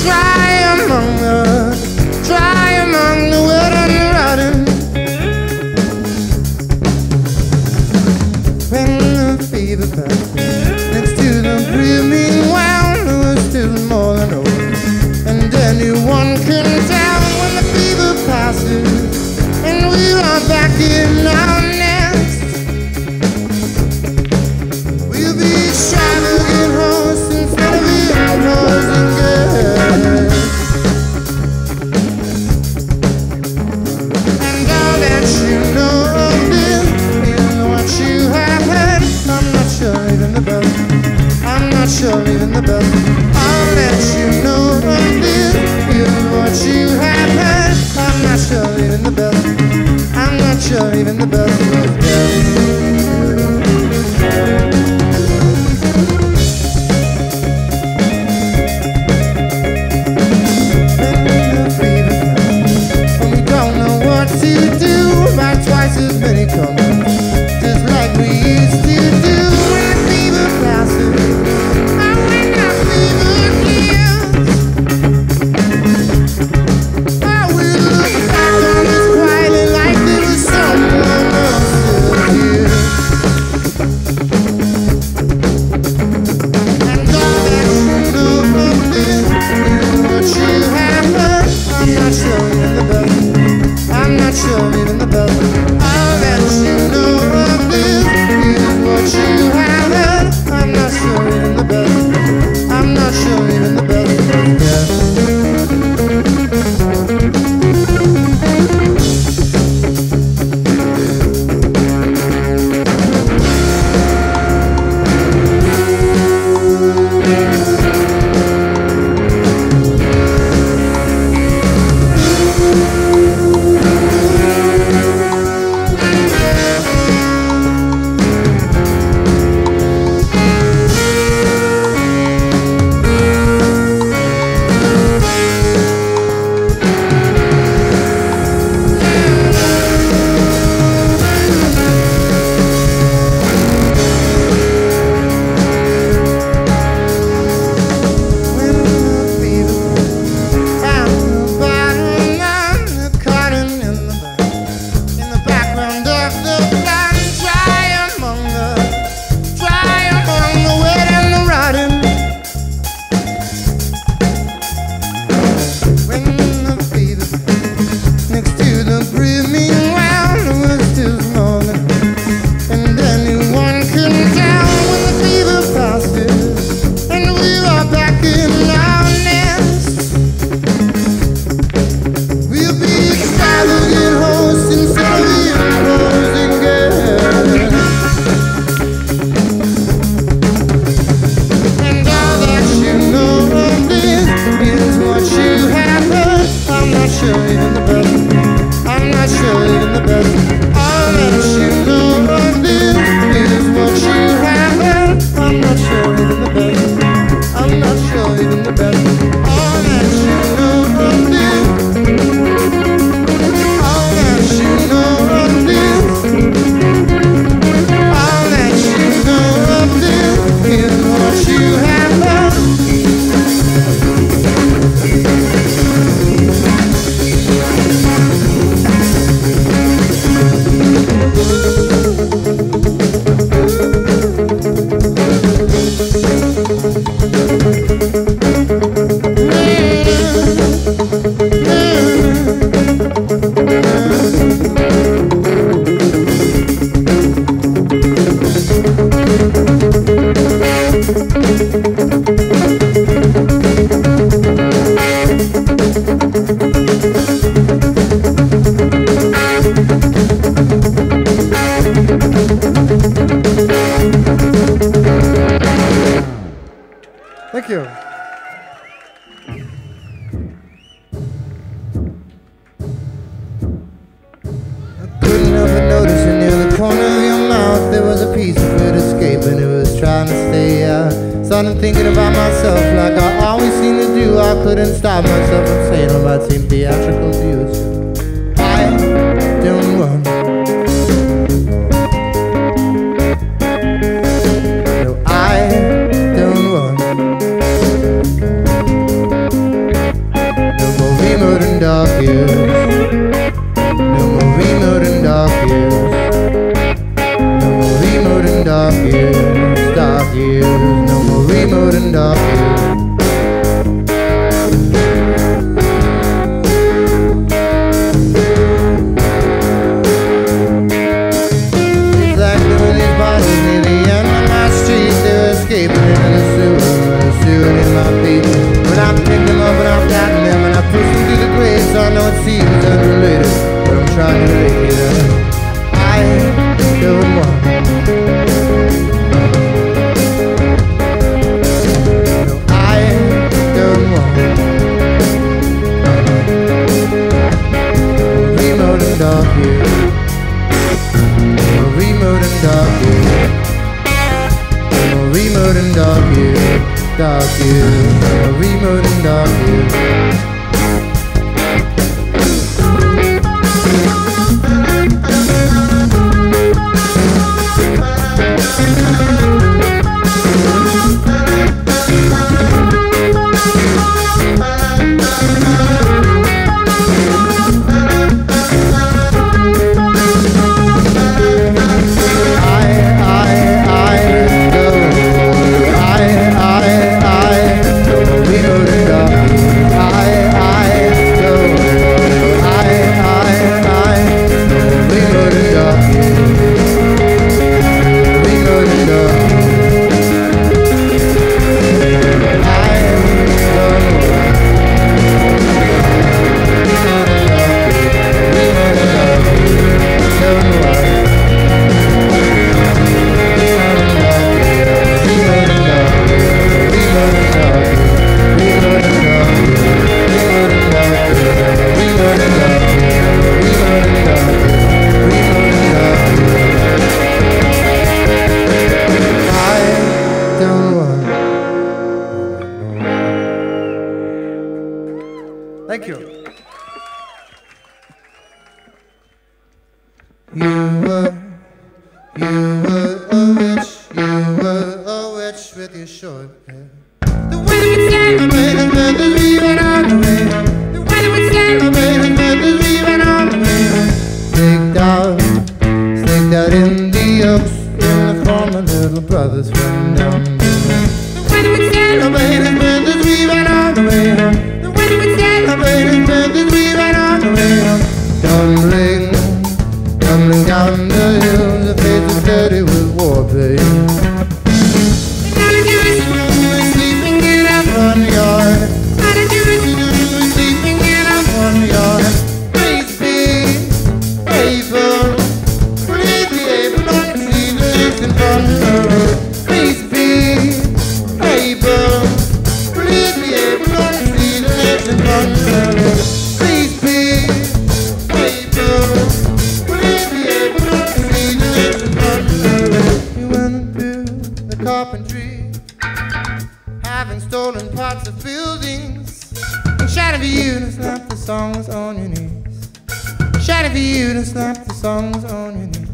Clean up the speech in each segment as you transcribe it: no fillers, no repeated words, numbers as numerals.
dry among the wet and the rotten. When the fever passes next to the brimming well, there was still more than over, and anyone can tell when the fever passes and we are back in our nest. We'll be extravagant hosts instead of imposing guests. And all that you know of this is what you have heard. I'm not sure even the best. I'm not sure even the best. All that you know of this is what you have heard. I'm not sure even the best. I'm not sure even the best was best. When we don't know what to do about twice as many comments, just like we used to do when the fever passes. And when the fever heals, I will look back on this quietly like there was someone else here. And all that you know of this is what you have heard. I'm not sure even the best. I'm not sure even the best. All that you know of this is what you have heard. I'm not sure even the best. I'm not sure even the best. Thank you. I couldn't help but notice near the corner of your mouth there was a piece of it escaping. It was trying to stay out. Started thinking about myself like I always seem to do. I couldn't stop myself from saying all that seemed theatrical to you. So I don't want. No, I don't want. hill, dark hill, a remote and dark hill. Thank you. You were a witch with your short hair. The weather would stand, the weather leaving on the way. The weather would stand, the weather leaving on the way. Staked out in the oaks, in the form of little brothers from down the way. The weather would stand, the weather leaving on the way. The weather would stand, the weather leaving on the way. Tumbling down the hill, the face is dirty with war paint. Sleeping in a front yard. Sleeping in a front yard. Please be able, please be able to see the lips in front of her. Please be able, please be able to see the lips in front of her. Please be able, please be able to see the lips in front of her. You went through the carpentry, having stolen parts of buildings, and shouting for you to slap the songs on your knees. Shouting for you to slap the songs on your knees.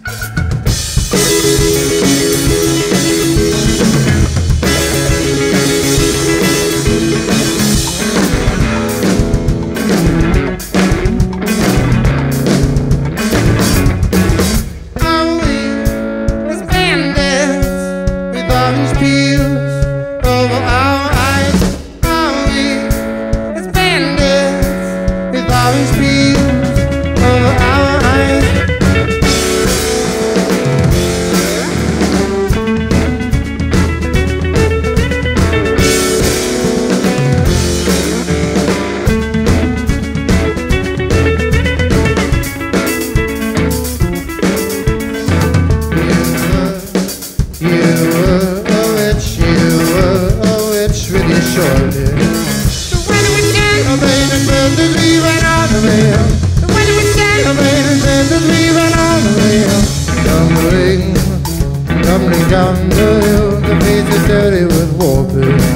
Are we as bandits with orange peels over our eyes? Are we as bandits with orange peels over our eyes? You were a witch with your short hair. The weather would stand, the weather leaving on the rail. The weather would stand, the weather leaving on the rail. Tumbling down the hill, the face is dirty with war paint.